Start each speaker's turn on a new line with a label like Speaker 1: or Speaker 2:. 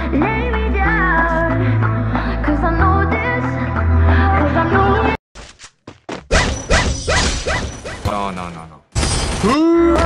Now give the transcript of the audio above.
Speaker 1: lay me down, 'cause I know this, 'cause I know.
Speaker 2: No.